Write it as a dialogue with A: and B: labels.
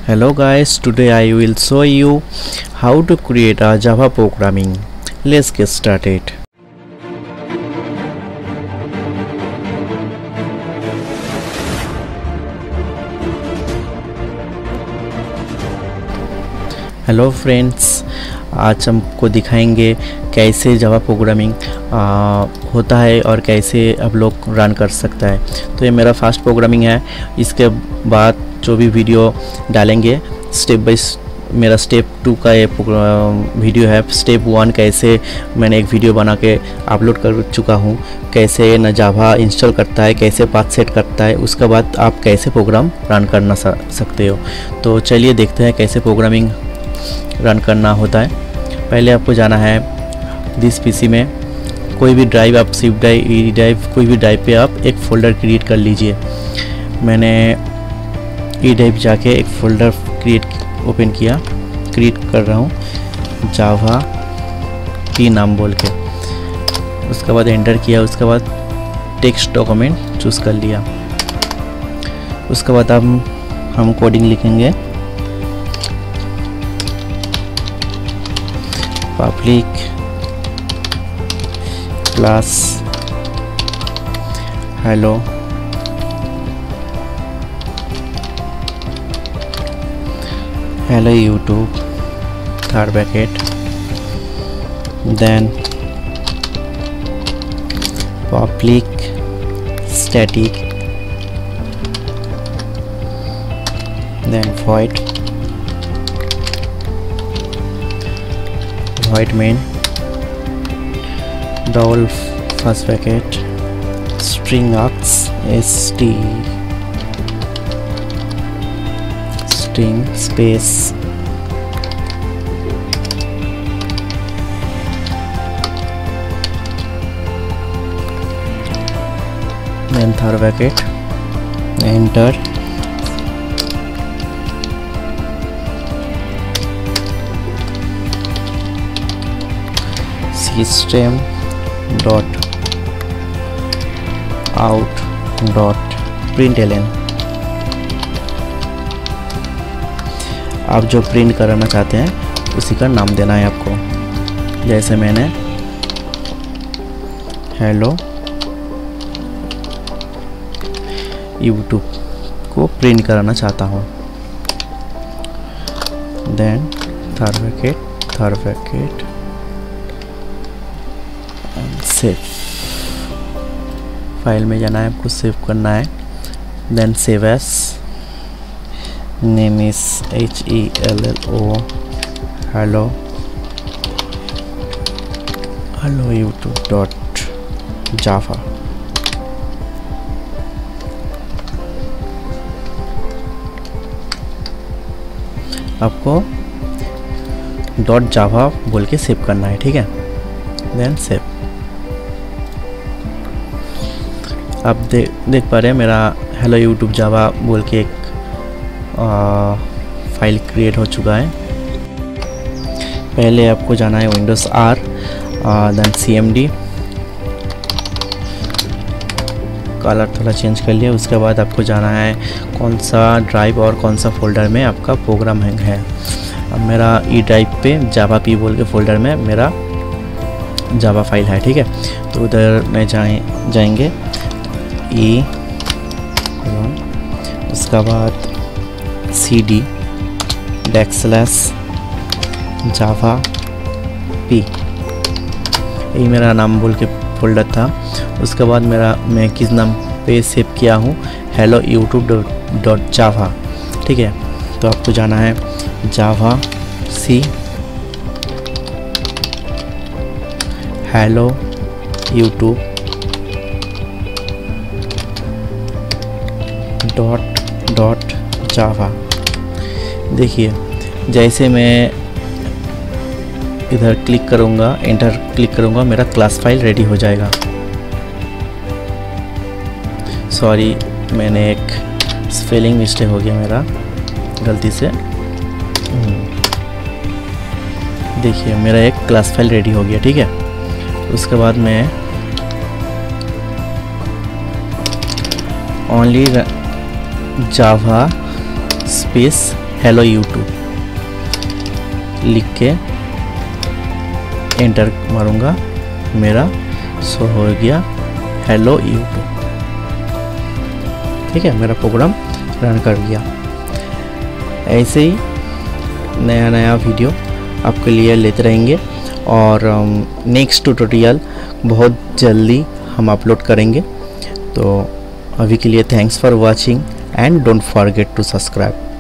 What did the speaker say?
A: Hello guys, today I will show you how to create a Java programming. Let's get started. Hello friends, आज हमको दिखाएंगे कैसे Java programming होता है और कैसे आप लोग रन कर सकता है। तो ये मेरा फर्स्ट प्रोग्रामिंग है। इसके बाद जो भी वीडियो डालेंगे स्टेप बाय मेरा स्टेप 2 का ये वीडियो है। स्टेप 1 कैसे मैंने एक वीडियो बना के अपलोड कर चुका हूँ, कैसे न जावा इंस्टॉल करता है, कैसे पाथ सेट करता है, उसके बाद आप कैसे प्रोग्राम रन करना सकते हो। तो चलिए देखते हैं कैसे प्रोग्रामिंग रन करना होता है। पहले आपको जाना है दिस पीसी में, कोई भी ड्राइव आप सिप ड्राइव, ई ड्राइव, कोई भी ड्राइव पे आप एक फ़ोल्डर क्रिएट कर लीजिए। मैंने ई ड्राइव जाके एक फ़ोल्डर क्रिएट कर रहा हूँ जावा की नाम बोल के। उसके बाद एंटर किया, उसके बाद टेक्स्ट डॉक्यूमेंट चूज़ कर लिया। उसके बाद हम कोडिंग लिखेंगे public class hello YouTube, third bracket, then public static, then void main, double first bracket, string args string space then third bracket, enter, system dot out dot println। आप जो print कराना चाहते हैं उसी का नाम देना है आपको। जैसे मैंने हेलो यूट्यूब को प्रिंट कराना चाहता हूँ। Then third bracket save. File में जाना है, आपको सेव करना है। Then save as, name is HELLO hello YouTube dot java। आपको डॉट जावा बोल के सेव करना है, ठीक है। Then save. आप देख पा रहे हैं मेरा हेलो यूट्यूब जावा बोल के एक फाइल क्रिएट हो चुका है। पहले आपको जाना है Windows R, then CMD, colour थोड़ा चेंज कर लिया। उसके बाद आपको जाना है कौन सा ड्राइव और कौन सा फोल्डर में आपका प्रोग्राम है। अब मेरा ई ड्राइव पे जावा पी बोल के फोल्डर में मेरा जावा फाइल है, ठीक है। तो उधर में जाएंगे ई, उसके बाद CD /java p, यही मेरा नाम बोल के फोल्डर था। उसके बाद मैं किस नाम पे सेव किया हूँ, हेलो यूट्यूब डॉट जावा, ठीक है। तो आपको जाना है javac hello YouTube dot Java. देखिए जैसे मैं इधर क्लिक करूँगा, एंटर क्लिक करूँगा, मेरा क्लास फाइल रेडी हो जाएगा। सॉरी, मैंने एक स्पेलिंग मिस्टेक हो गया मेरा गलती से। देखिए मेरा एक क्लास फाइल रेडी हो गया, ठीक है। उसके बाद मैं only Java space hello YouTube लिख के एंटर मारूंगा, मेरा शो हो गया हेलो यूट्यूब। ठीक है, मेरा प्रोग्राम रन कर गया। ऐसे ही नया नया वीडियो आपके लिए लेते रहेंगे और नेक्स्ट ट्यूटोरियल बहुत जल्दी हम अपलोड करेंगे। तो अभी के लिए thanks for watching and don't forget to subscribe.